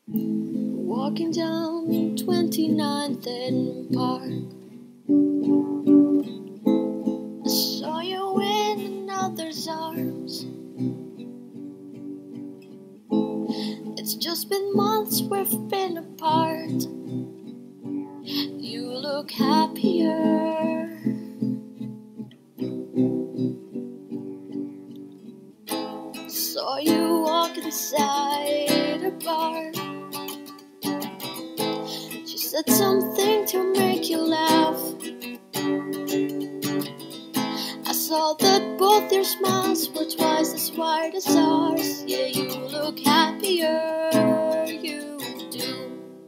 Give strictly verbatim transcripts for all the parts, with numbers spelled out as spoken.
Walking down twenty-ninth and Park, I saw you in another's arms. It's just been months we've been apart. You look happier. Saw you walk inside a bar. She said something to make you laugh. I saw that both your smiles were twice as wide as ours. Yeah, you look happier, you do.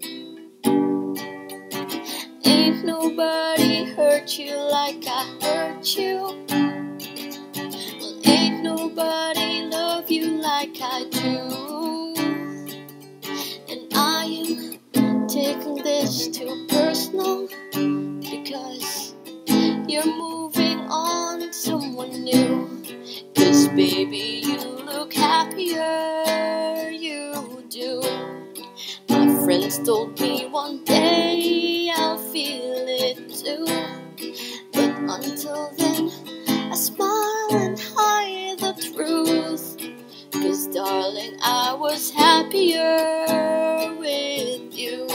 Ain't nobody hurt you like I hurt you. Well, ain't nobody love you like I do. And I am taking this too personal, because you're moving on to someone new. Cause baby, you look happier, you do. My friends told me one day I'll feel it too. But until then, I smile and hide the truth. Cause darling, I was happier with you.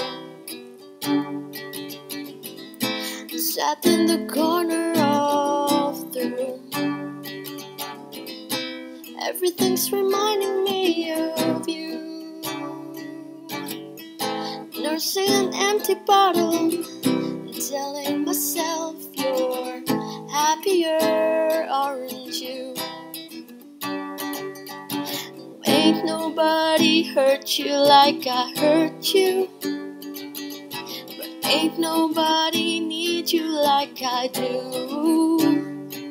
Sat in the corner of the room. Everything's reminding me of you. Nursing an empty bottle, telling myself you're happier, aren't you? Ain't nobody hurt you like I hurt you. But ain't nobody need you like I do.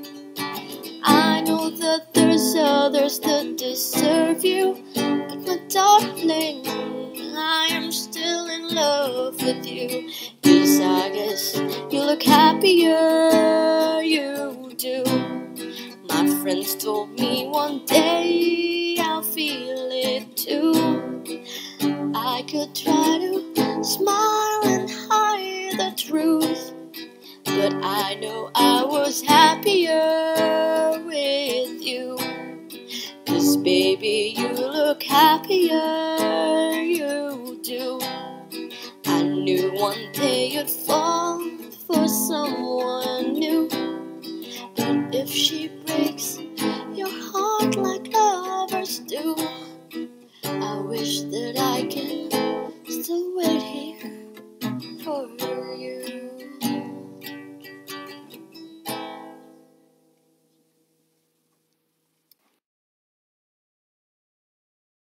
I know that there's others that deserve you, but my darling, I am still in love with you. Cause I guess you look happier, you do. My friends told me one day I'll feel it too. I could try to smile and hide the truth, but I know I was happier with you. Cause baby, you look happier, you do. I knew one day you'd fall for someone new. But if she breaks your heart like lovers do, I wish that I can still wait here for you.